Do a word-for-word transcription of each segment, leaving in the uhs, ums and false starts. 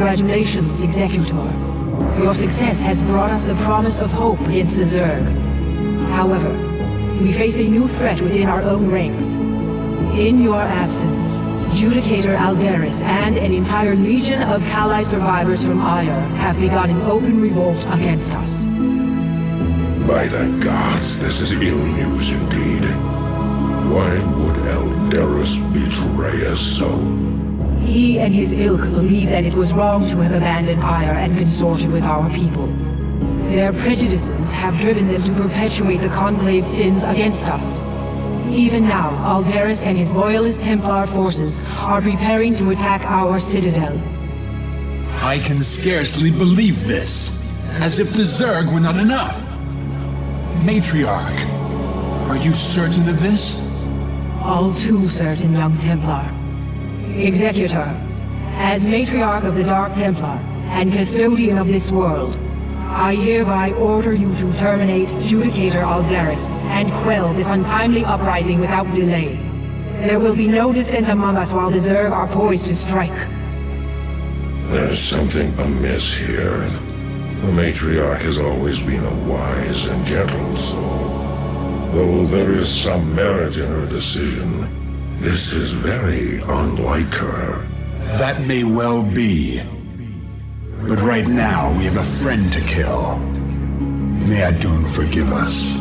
Congratulations, Executor. Your success has brought us the promise of hope against the Zerg. However, we face a new threat within our own ranks. In your absence, Judicator Aldaris and an entire legion of Kali survivors from Ire have begun an open revolt against us. By the gods, this is ill news indeed. Why would Aldaris betray us so? He and his ilk believe that it was wrong to have abandoned Ire and consorted with our people. Their prejudices have driven them to perpetuate the Conclave's sins against us. Even now, Aldaris and his loyalist Templar forces are preparing to attack our citadel. I can scarcely believe this. As if the Zerg were not enough. Matriarch, are you certain of this? All too certain, young Templar. Executor, as Matriarch of the Dark Templar and Custodian of this world, I hereby order you to terminate Judicator Aldaris and quell this untimely uprising without delay. There will be no dissent among us while the Zerg are poised to strike. There's something amiss here. The Matriarch has always been a wise and gentle soul. Though there is some merit in her decision, this is very unlike her. That may well be. But right now, we have a friend to kill. May Adun forgive us.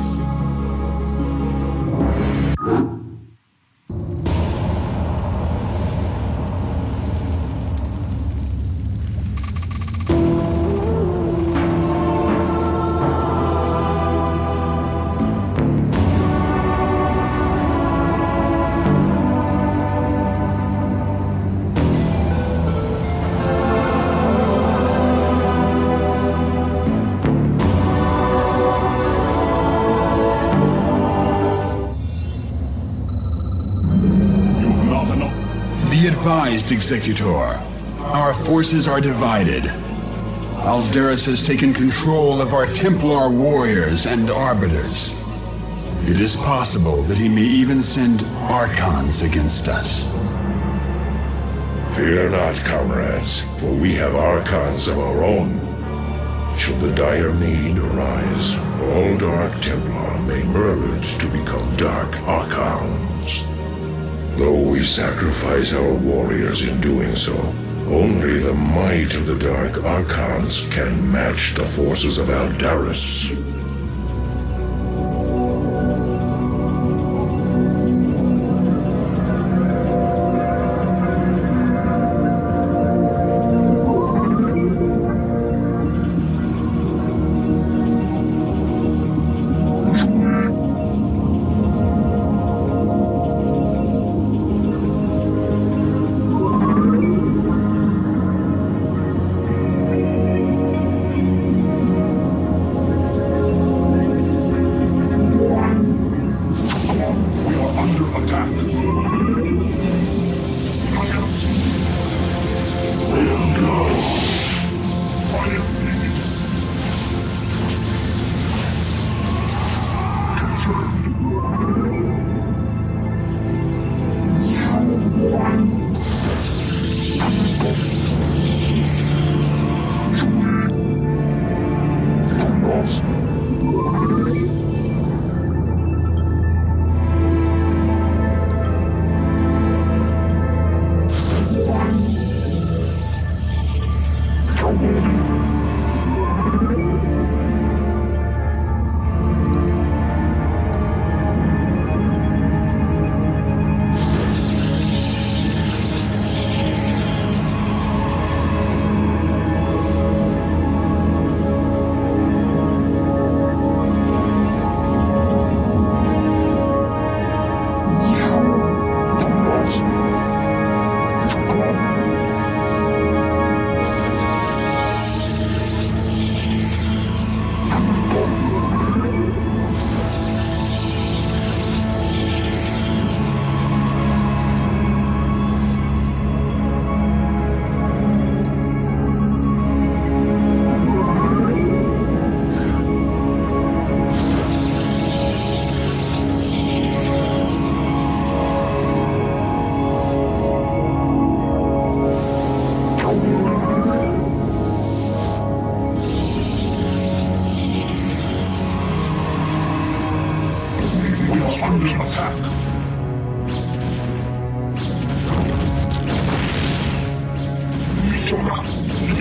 Be advised, Executor. Our forces are divided. Aldaris has taken control of our Templar warriors and arbiters. It is possible that he may even send Archons against us. Fear not, comrades, for we have Archons of our own. Should the dire need arise, all Dark Templar may merge to become Dark Archons. Though we sacrifice our warriors in doing so, only the might of the Dark Archons can match the forces of Aldaris.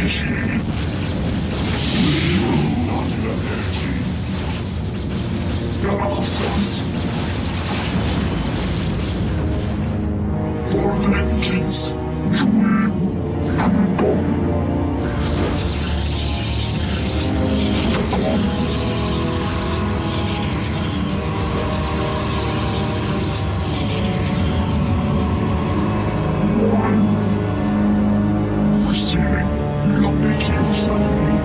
initiated. Not energy. Protoss. For vengeance. Receiving. Not make use of me.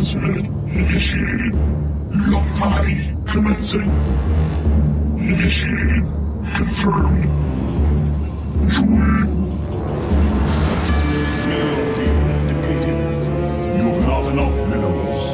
Transmit initiated. Lock time commencing. Initiated. Confirmed. Mineral field depleted. You've not enough minerals.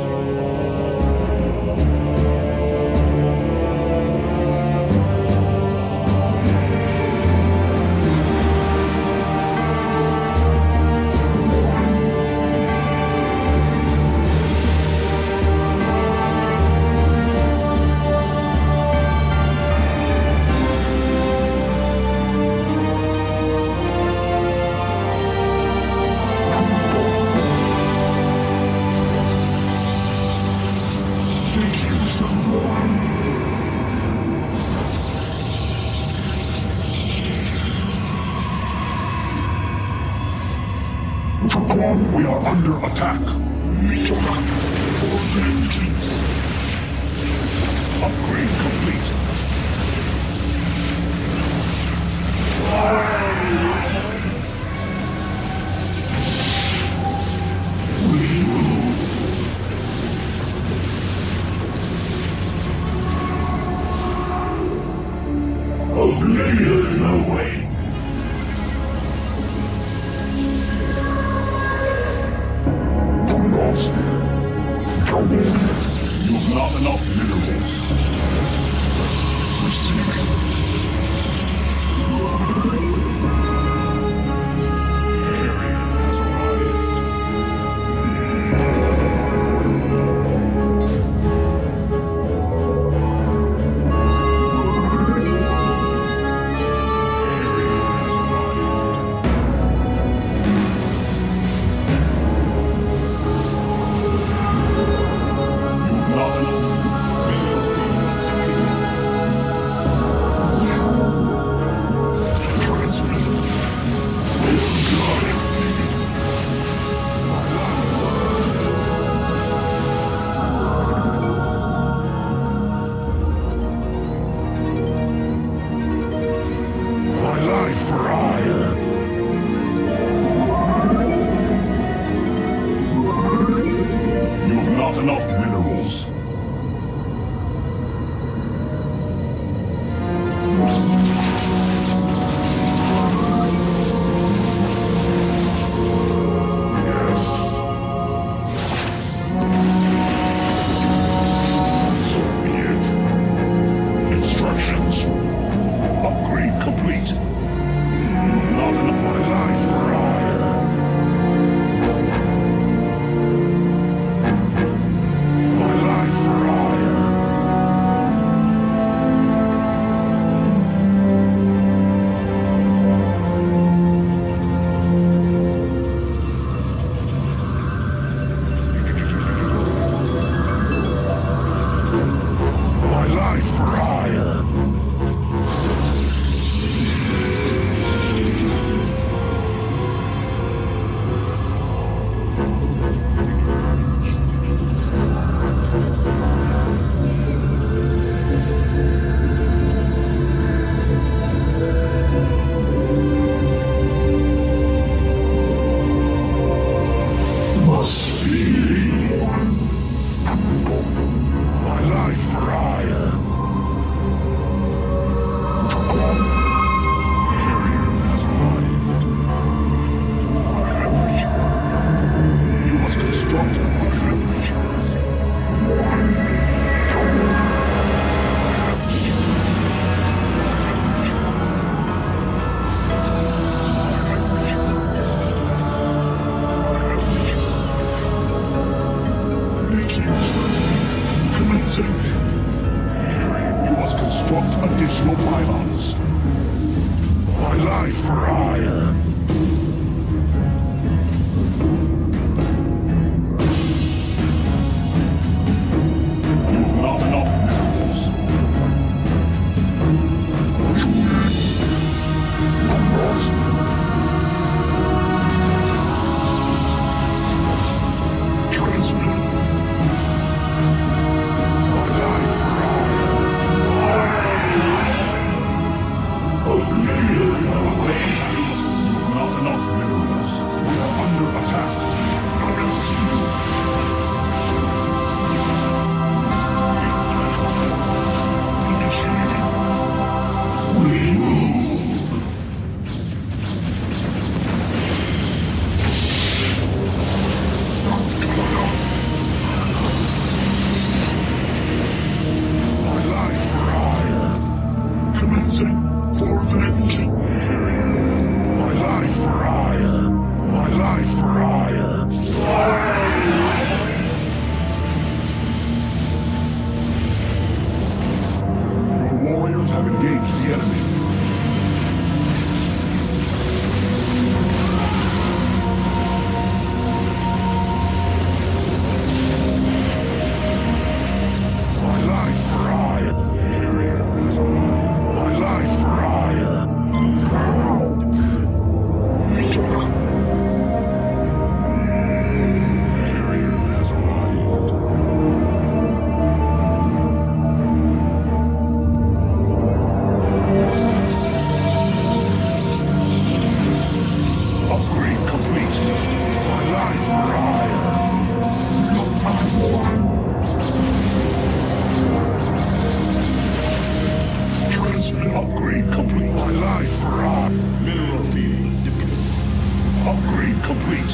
We are under attack. Meet your back for vengeance. Upgrade complete. We move. Oblivion away. You've not enough minerals. Receiving. Carrier has arrived. Carrier has arrived. You've not enough. Enough minerals. Yes. So be it. Instructions. Upgrade complete. You've not enough my life for hire. You must construct additional pylons. My life for hire. You've not enough minerals. Transmit. You've not enough Upgrade complete.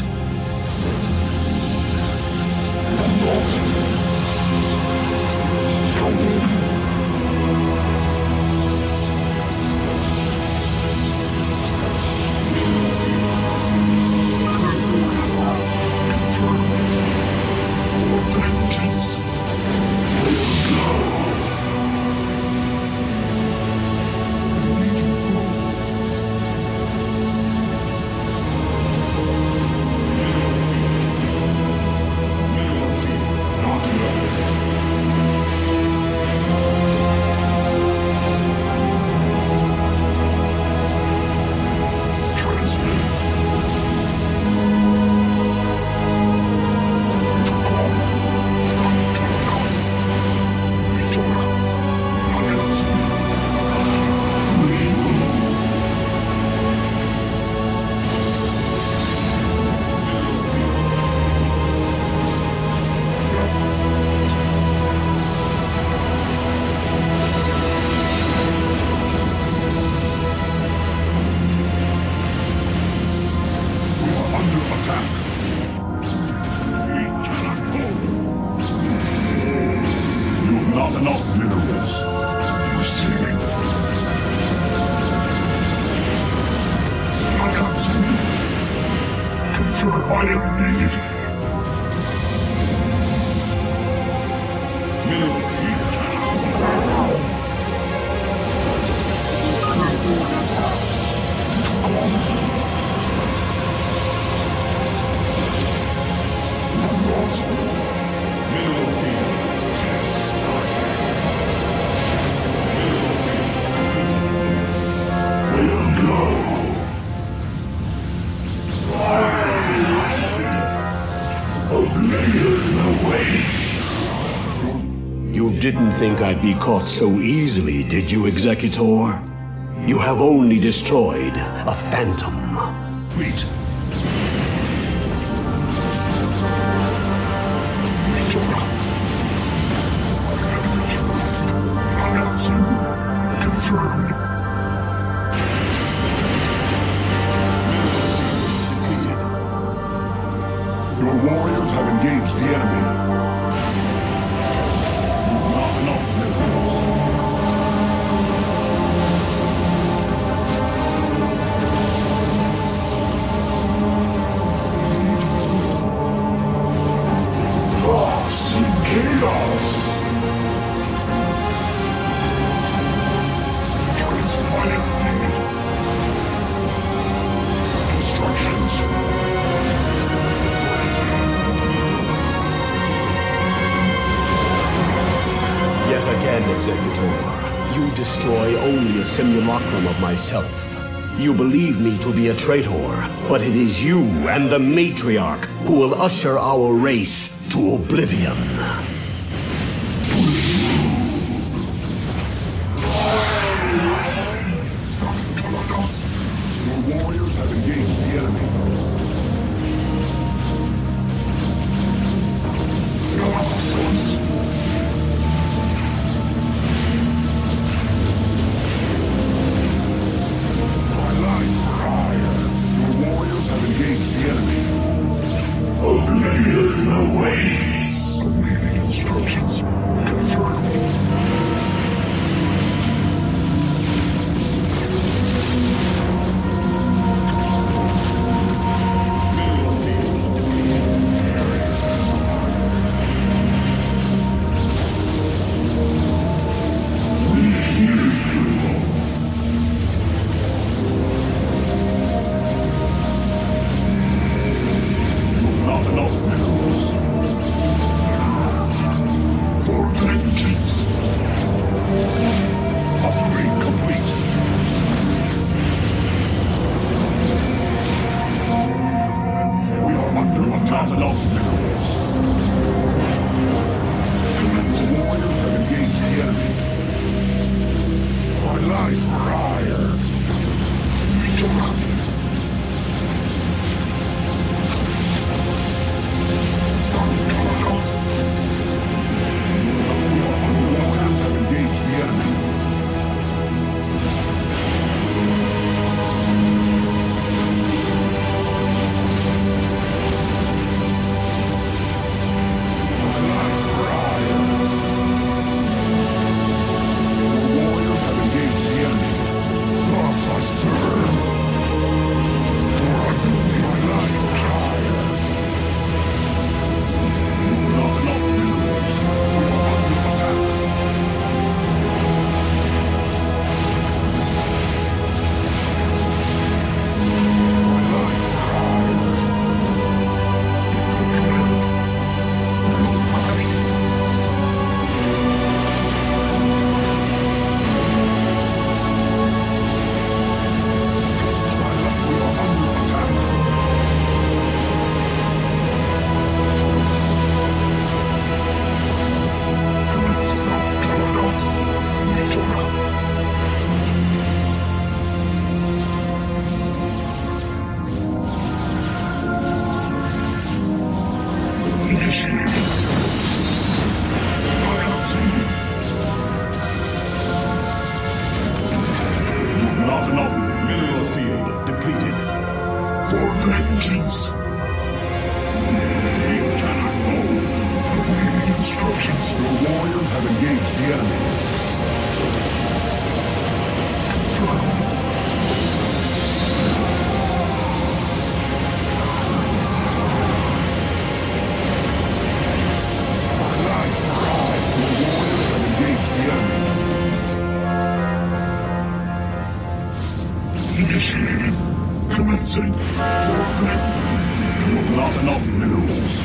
You didn't think I'd be caught so easily, did you, Executor? You have only destroyed a phantom. Wait. Confirmed. Your warriors have engaged the enemy. You've not enough minerals. Protoss in chaos. Transplanting unit. Instructions. Yet again, Executor, you destroy only a simulacrum of myself. You believe me to be a traitor, but it is you and the Matriarch who will usher our race to oblivion. Son Protoss, your warriors have engaged the enemy. Your officers. Engage the enemy. Oblivion awaits. Awaiting instructions. Confirmed. Initiated. Announcing. You've not enough mineral field depleted. For vengeance. We cannot go. Awaiting instructions. Your warriors have engaged the enemy. Confirmed. My life for all. Your warriors have engaged the enemy. Initiated. Commencing. Foreground. You have not enough minerals.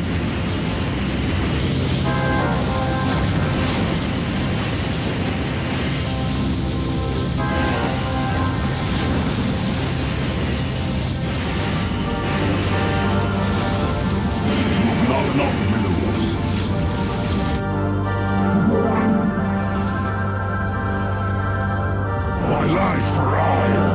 You have not enough minerals. My life for hire.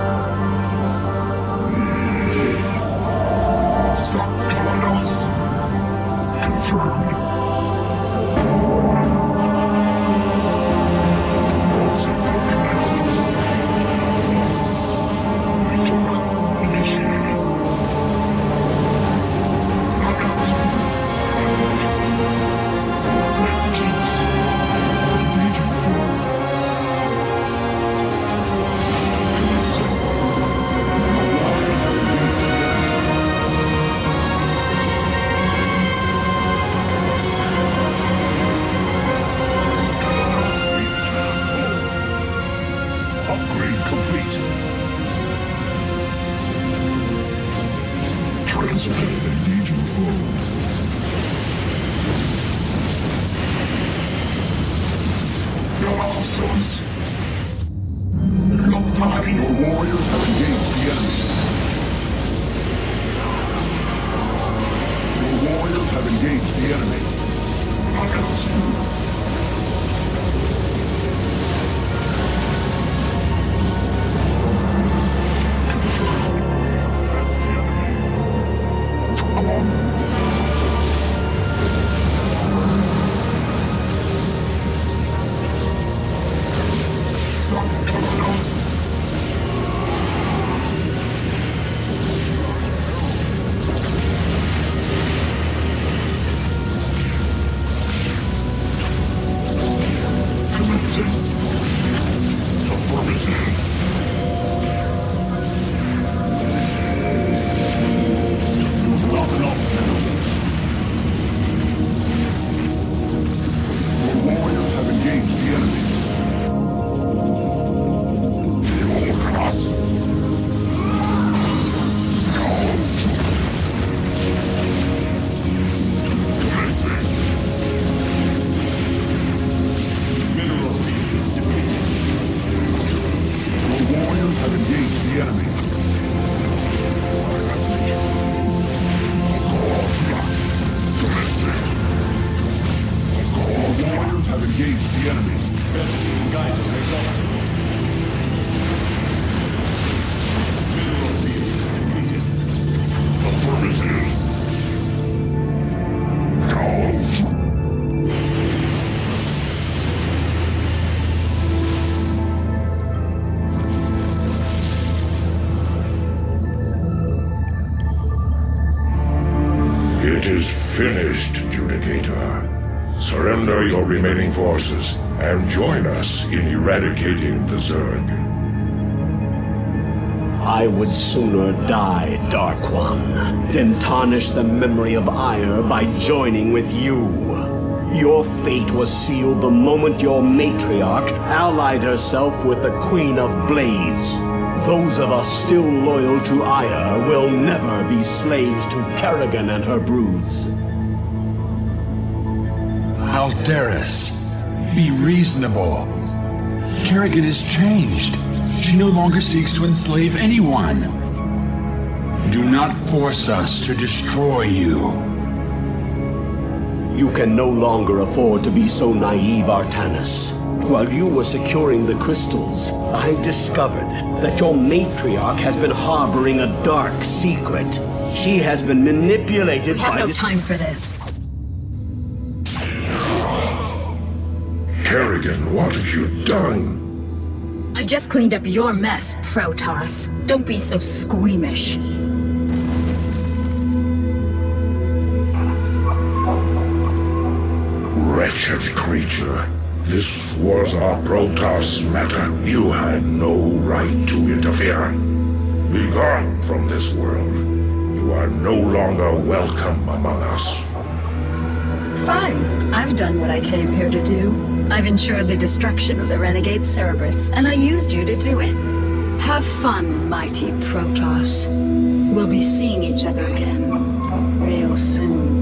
Protoss. Confirmed. Initiated. Announcement. For vengeance. Engaging forward. Commencing. Warriors have engaged the enemy. Upgrade complete. Transmitted engaging foe. Your answers. Not time. Your warriors have engaged the enemy. Your warriors have engaged the enemy. Announcing. It is finished, Judicator. Surrender your remaining forces and join us in eradicating the Zerg. I would sooner die, Dark One, than tarnish the memory of Ire by joining with you. Your fate was sealed the moment your matriarch allied herself with the Queen of Blades. Those of us still loyal to Ire will never be slaves to Kerrigan and her broods. Alderis, be reasonable. Kerrigan has changed. She no longer seeks to enslave anyone. Do not force us to destroy you. You can no longer afford to be so naive, Artanis. While you were securing the crystals, I discovered that your matriarch has been harboring a dark secret. She has been manipulated We have by no this- time for this. Kerrigan, what have you done? I just cleaned up your mess, Protoss. Don't be so squeamish. Wretched creature. This was our Protoss matter. You had no right to interfere. Be gone from this world. You are no longer welcome among us. Fine. I've done what I came here to do. I've ensured the destruction of the renegade Cerebrits, and I used you to do it. Have fun, mighty Protoss. We'll be seeing each other again real soon.